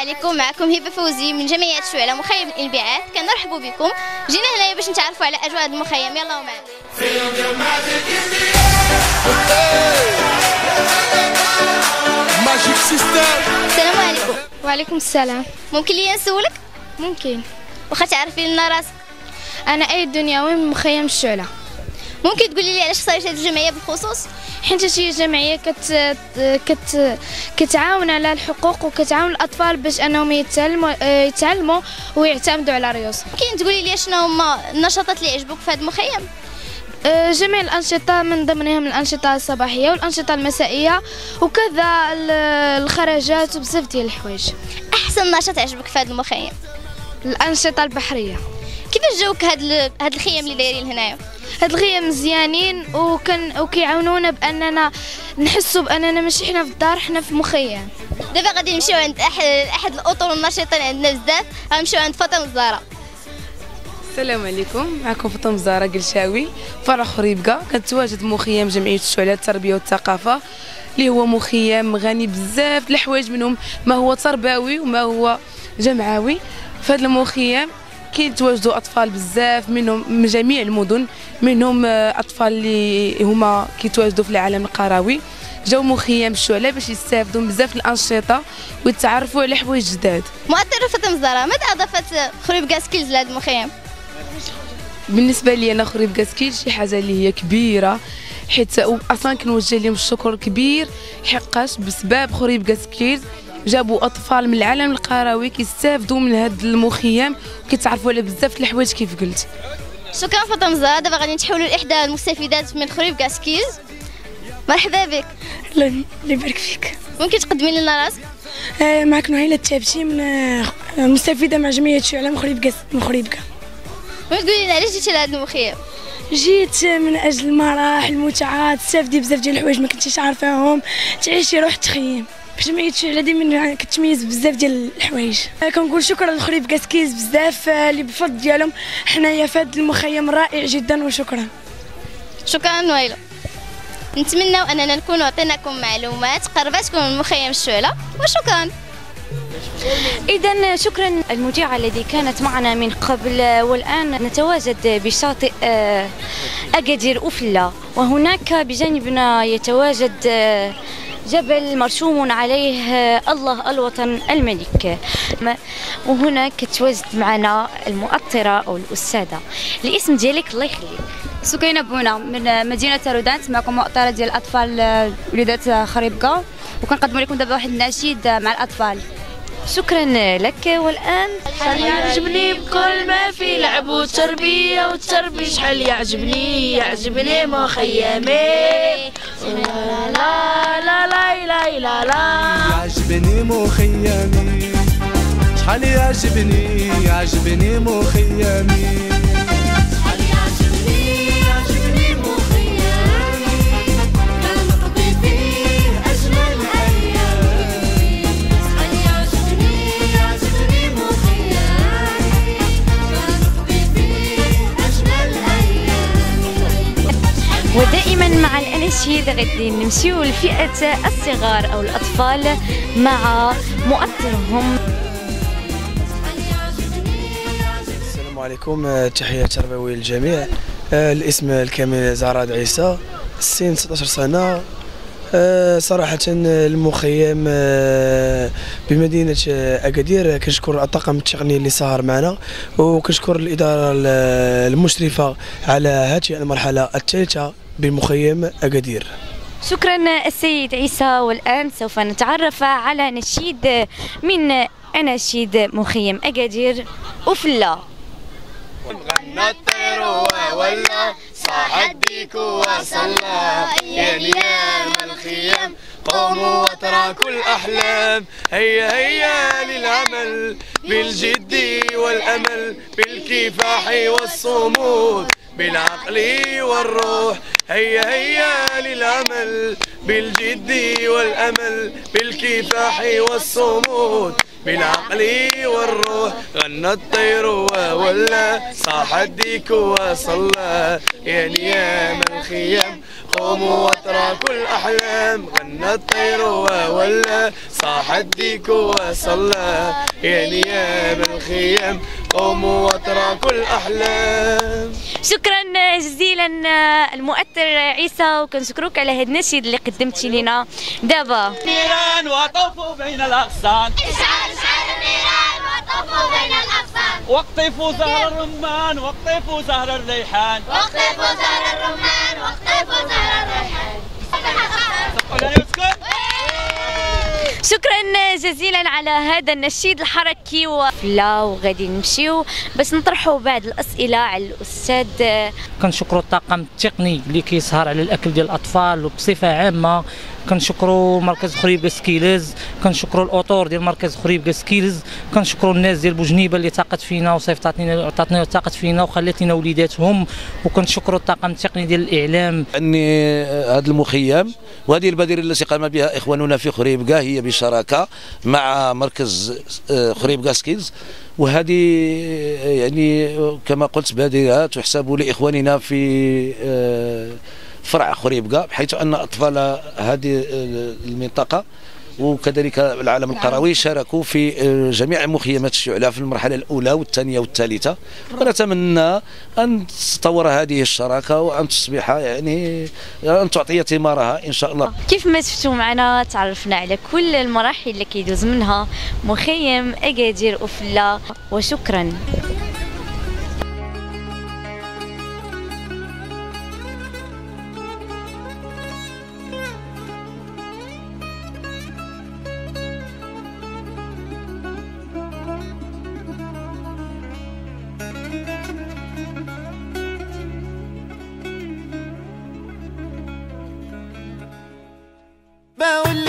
عليكم. معكم هبه فوزي من جمعيه شعلة مخيم الانبعاث. كنرحبوا بكم. جينا هنايا باش نتعرفوا على اجواء هذا المخيم. يلا معنا. السلام عليكم. وعليكم السلام. ممكن لي نسولك؟ ممكن. واخا تعرفي لنا راسك؟ انا ايد دنياوي من مخيم الشعلة. ممكن تقولي لي علاش اختاريتي هذه الجمعيه بالخصوص؟ حيت هي جمعيه كتعاون على الحقوق وكتعاون الاطفال باش انهم يتعلموا ويعتمدوا على ريوسهم. ممكن تقولي لي شنو هما النشاطات اللي عجبوك في هذا المخيم؟ جميع الأنشطة، من ضمنهم الأنشطة الصباحية والأنشطة المسائية وكذا الخرجات وبزاف ديال الحوايج. أحسن نشاط عجبك في هذا المخيم؟ الأنشطة البحرية. كيفاش جاوك هاد الخيام اللي دايرين هنايا؟ هاد الخيام مزيانين وكيعاونونا بأننا نحسوا بأننا ماشي حنا في الدار، حنا في مخيم. دابا غادي نمشيو عند أحد الأطر النشيطين عندنا بزاف. غنمشيو عند فاطمة الزهراء. السلام عليكم. معكم فاطمة الزهراء قلشاوي فرع خريبكا. كنتواجد مخيم جمعية الشعلة للتربية والثقافة اللي هو مخيم غني بزاف الحوايج، منهم ما هو تربوي وما هو جمعوي. في هذا المخيم كيتواجدوا اطفال بزاف منهم من جميع المدن، منهم اطفال اللي هما كيتواجدوا في العالم القروي. جاو مخيم الشعلة باش يستافدوا بزاف الانشطه ويتعرفوا على حوايج جداد. مؤثرة فاطمة الزهراء، ماذا اضافت خريبكا سكيلز لهذا المخيم؟ بالنسبه لي انا خريبكا سكيلز شي حاجه اللي هي كبيره، حيت اصلا كنوجه لهم الشكر كبير حقاش بسبب خريبكا سكيلز جابوا اطفال من العالم القروي كيستافدوا من هذا المخيم وكيتعرفوا على بزاف الحوايج كيف قلت. شكرا فاطمة الزهراء. دابا غادي نتحولوا لاحدى المستفيدات من خريبكا سكيلز. مرحبا بك. الله يبارك فيك. ممكن تقدمي لنا راسك؟ معك نهيلة التابشي من مستفيدة مع جمعية شعلة من خريبكا. ممكن تقولي لنا علاش جيتي لهذا المخيم؟ جيت من اجل المراح المتعة، تستافدي بزاف ديال الحوايج ما كنتيش عارفاهم، تعيشي روح تخيم. في جمعية شعلة ديما كتميز بزاف ديال الحوايج. كنقول شكرا لخريبكا سكيلز بزاف اللي بفضل ديالهم حنايا في هذا المخيم رائع جدا، وشكرا. شكرا نويلة. نتمنى اننا نكون عطيناكم معلومات قربتكم من مخيم الشعلة، وشكرا. إذا شكرا المذيعة التي كانت معنا من قبل. والآن نتواجد بشاطئ أكادير أوفلا، وهناك بجانبنا يتواجد جبل مرسوم عليه الله الوطن الملك. وهنا كتواجد معنا المؤطرة أو الأستاذة. الاسم ديالك الله يخليك؟ سكينة بونا من مدينة رودانت. معكم مؤطرة ديال الأطفال وليدات خريبكا، وكنقدموا لكم دابا واحد النشيد مع الأطفال. شكرا لك. والآن شحال يعجبني بكل ما في لعب وتربية والتربية، شحال يعجبني مخيمي. لا لا لا لا لا لا يعجبني مخيمي، شحال يعجبني مخيمي. ودائما مع الأناشيد غادي نمشيو لفئة الصغار أو الأطفال مع مؤطرهم. السلام عليكم. تحية تربوية للجميع. الاسم الكامل زهراد عيسى، السن 16 سنة. صراحة المخيم بمدينة أكادير كنشكر الطاقم التقني اللي سهر معنا، وكنشكر الإدارة المشرفة على هذه المرحلة الثالثة بمخيم أكادير. شكرا السيد عيسى. والآن سوف نتعرف على نشيد من أناشيد مخيم أكادير أوفلا. غنى الطير وولى صاح الديك وصلى، يا نيام الخيام قوموا واتركوا الأحلام. هيا هيا للعمل بالجد والأمل، بالكفاح والصمود، بالعقل والروح. هيا هيا للعمل بالجد والأمل، بالكفاح والصمود، بالعقل والروح. غنى الطير وولى صاح الديك وصلى، يا نيام الخيام قوموا واتركوا الأحلام غنى الطير وولى صاح الديك وصلى يا نيام الخيام قوموا واتركوا الأحلام. شكرا جزيلا المؤثر عيسى، وكنشكروك على هذا النشيد اللي قدمتي لنا. دابا النيران وطوفوا بين الأغصان، اشعل النيران وطوفوا بين الأغصان، واقطفوا زهر الرمان واقطفوا زهر الريحان، واقطفوا زهر الرمان واقطفوا زهر الريحان. شكرا جزيلا على هذا النشيد الحركي وفلا. وغادي نمشيو باش نطرحوا بعض الاسئله على الاستاذ. كنشكروا الطاقم التقني اللي كيسهر على الاكل ديال الاطفال، وبصفه عامه كنشكروا مركز خريبكا سكيلز، كنشكروا الاطور ديال مركز خريبكا سكيلز، كنشكروا الناس ديال بوجنيبه اللي طاقت فينا وصيفطاتنا طاقت فينا وخلات لنا وليداتهم، وكنشكروا الطاقم التقني ديال الاعلام. اني هذا المخيم وهذه البادره التي قام بها اخواننا في خريبكا هي بشراكه مع مركز خريبكا سكيلز، وهذه يعني كما قلت بادره تحسب لاخواننا في فرع خريبكا، بحيث ان اطفال هذه المنطقه وكذلك العالم القروي شاركوا في جميع مخيمات الشعلة في المرحله الاولى والثانيه والثالثه، ونتمنى ان تتطور هذه الشراكه وان تصبح يعني ان تعطي ثمارها ان شاء الله. كيف ما شفتوا معنا تعرفنا على كل المراحل اللي كيدوز منها مخيم اكادير وفلا، وشكرا. بقول